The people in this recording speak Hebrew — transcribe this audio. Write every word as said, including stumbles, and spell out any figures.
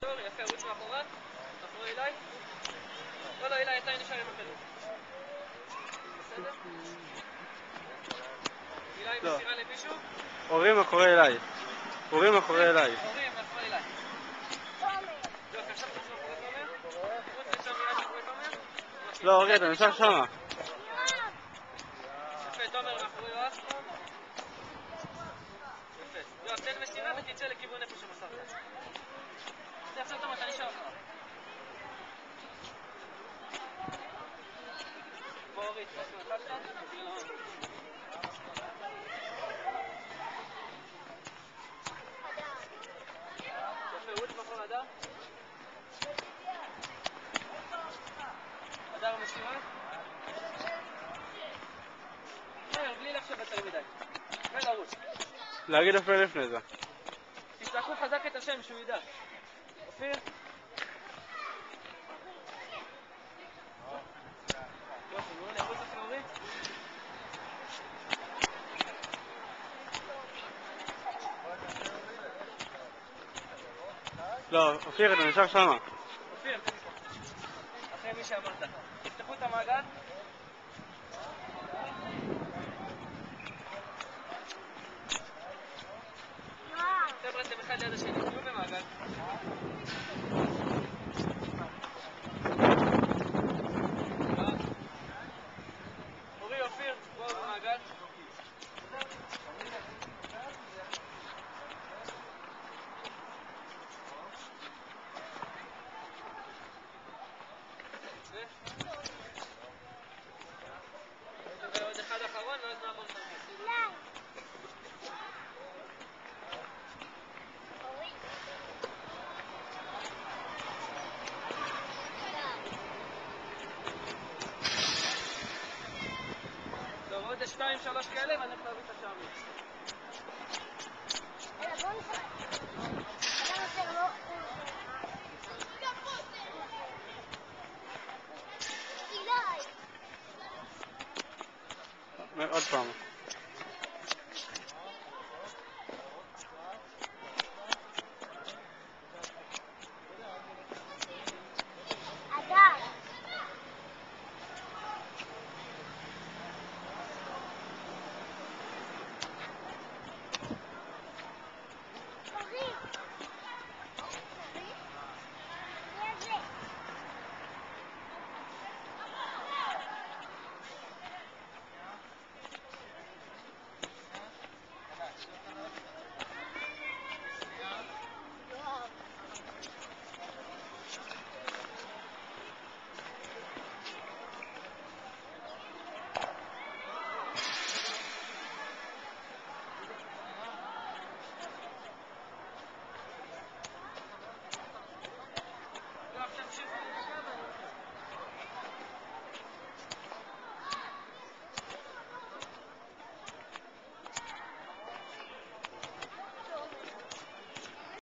לעצור, יפה, רוץ מאחוריו, מאחורי אילי. לא, לא, אילי, אתה נשאר עם הכדור. בסדר? אילי מסירה למישהו? הורים מאחורי אילי. הורים מאחורי אילי. הורים מאחורי אילי. יופי, עכשיו תחזור מאחורי תומר. רוץ לשם אילי מאחורי תומר. לא, אורי, אתה נשאר שמה. יפה, תומר מאחורי יואב. יפה. יואב, תן מסירה ותצא לכיוון איפה שמסרת. זה עכשיו תומר, אתה נשאר. בוא אורית, תעשו אחד קצת. יפה, רוץ מאחורי הדר. הדר מסירה. מהר, בלי לחשוב יותר מדי. ולרוץ. להגיד אפילו לפני זה. תצעקו חזק את השם שהוא ידע. אופיר? יופי, נו, נרוץ אחרי אורי? לא, אופיר, אתה נשאר שמה. אופיר, אחרי מי שאמרת. תפתחו את המעגל. חבר'ה, אתם אחד ליד השני, תהיו במעגל. אורי, אופיר, בואו במעגל. ועוד אחד אחרון, ואז נעבור תרגיל. טוב, עוד שתיים, שלוש כאלה, ואני הולך להביא את השערים. עוד פעם.